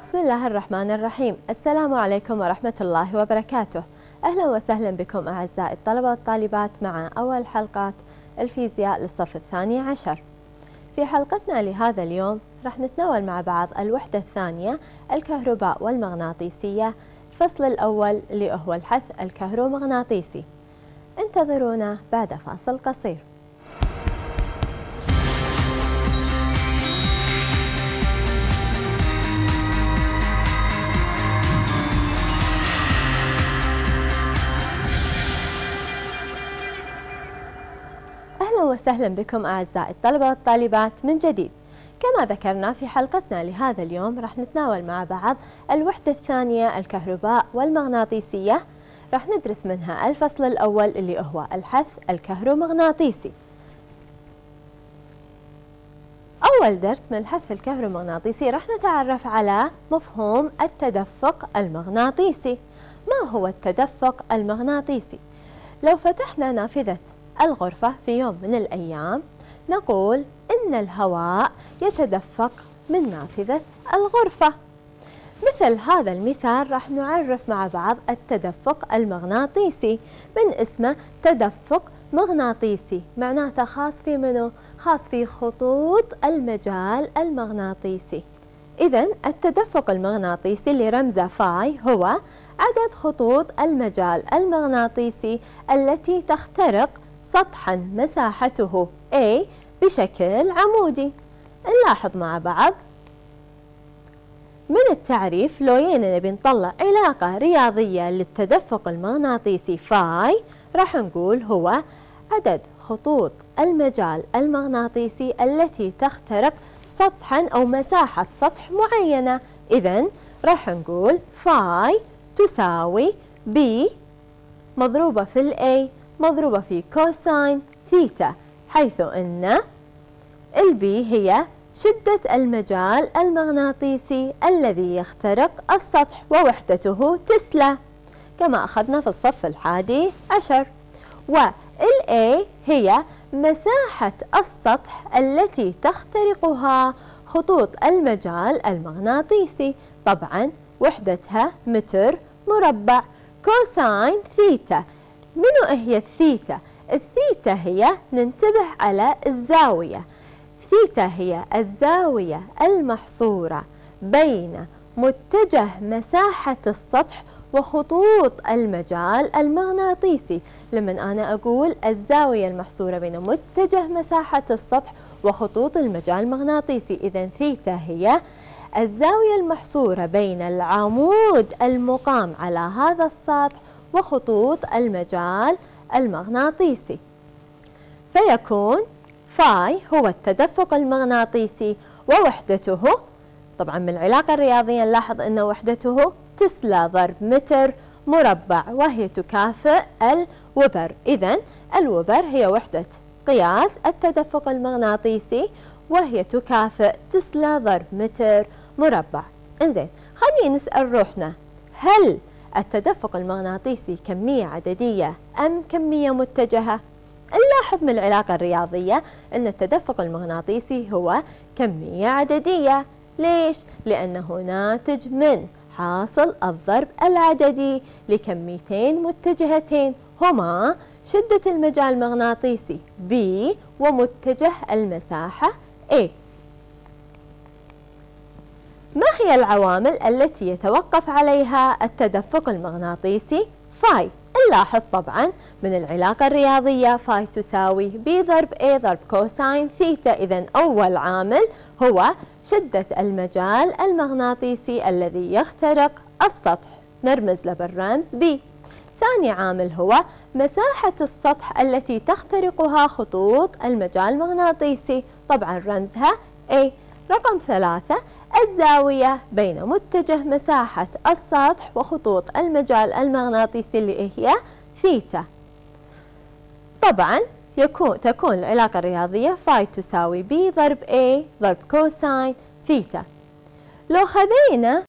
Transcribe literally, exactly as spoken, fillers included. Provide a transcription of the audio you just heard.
بسم الله الرحمن الرحيم. السلام عليكم ورحمة الله وبركاته. أهلا وسهلا بكم أعزائي الطلبة والطالبات مع أول حلقات الفيزياء للصف الثاني عشر. في حلقتنا لهذا اليوم راح نتناول مع بعض الوحدة الثانية الكهرباء والمغناطيسية، الفصل الأول اللي هو الحث الكهرومغناطيسي. انتظرونا بعد فاصل قصير. أهلا وسهلا بكم أعزائي الطلبة والطالبات من جديد. كما ذكرنا في حلقتنا لهذا اليوم راح نتناول مع بعض الوحدة الثانية الكهرباء والمغناطيسية، راح ندرس منها الفصل الأول اللي هو الحث الكهرومغناطيسي. أول درس من الحث الكهرومغناطيسي راح نتعرف على مفهوم التدفق المغناطيسي. ما هو التدفق المغناطيسي؟ لو فتحنا نافذة الغرفة في يوم من الأيام نقول إن الهواء يتدفق من نافذة الغرفة. مثل هذا المثال راح نعرف مع بعض التدفق المغناطيسي من اسمه تدفق مغناطيسي، معناته خاص في منو؟ خاص في خطوط المجال المغناطيسي. إذن التدفق المغناطيسي اللي رمزه فاي هو عدد خطوط المجال المغناطيسي التي تخترق سطحا مساحته A بشكل عمودي. نلاحظ مع بعض من التعريف لو جينا نبي نطلع علاقة رياضية للتدفق المغناطيسي فاي راح نقول هو عدد خطوط المجال المغناطيسي التي تخترق سطحا أو مساحة سطح معينة. إذن راح نقول فاي تساوي B مضروبة في ال A مضروبة في كوساين ثيتا، حيث أن البي هي شدة المجال المغناطيسي الذي يخترق السطح ووحدته تسلا كما أخذنا في الصف الحادي عشر، والA هي مساحة السطح التي تخترقها خطوط المجال المغناطيسي، طبعا وحدتها متر مربع. كوساين ثيتا، منو هي الثيتا؟ الثيتا هي ننتبه على الزاوية، ثيتا هي الزاوية المحصورة بين متجه مساحة السطح وخطوط المجال المغناطيسي. لما أنا أقول الزاوية المحصورة بين متجه مساحة السطح وخطوط المجال المغناطيسي، إذن ثيتا هي الزاوية المحصورة بين العمود المقام على هذا السطح وخطوط المجال المغناطيسي. فيكون فاي هو التدفق المغناطيسي ووحدته، طبعا من العلاقة الرياضية نلاحظ أن وحدته تسلا ضرب متر مربع وهي تكافئ الوبر. إذن الوبر هي وحدة قياس التدفق المغناطيسي وهي تكافئ تسلا ضرب متر مربع. انزين، خلينا نسأل روحنا، هل التدفق المغناطيسي كمية عددية أم كمية متجهة؟ نلاحظ من العلاقة الرياضية أن التدفق المغناطيسي هو كمية عددية. ليش؟ لأنه ناتج من حاصل الضرب العددي لكميتين متجهتين هما شدة المجال المغناطيسي B ومتجه المساحة A. ما هي العوامل التي يتوقف عليها التدفق المغناطيسي فاي؟ نلاحظ طبعا من العلاقة الرياضية فاي تساوي B ضرب A ضرب كوساين ثيتا. إذن أول عامل هو شدة المجال المغناطيسي الذي يخترق السطح، نرمز له بالرمز B. ثاني عامل هو مساحة السطح التي تخترقها خطوط المجال المغناطيسي، طبعا رمزها A. رقم ثلاثة الزاوية بين متجه مساحة السطح وخطوط المجال المغناطيسي اللي هي ثيتا. طبعا يكون تكون العلاقة الرياضية فاي تساوي B ضرب A ضرب كوساين ثيتا. لو خذينا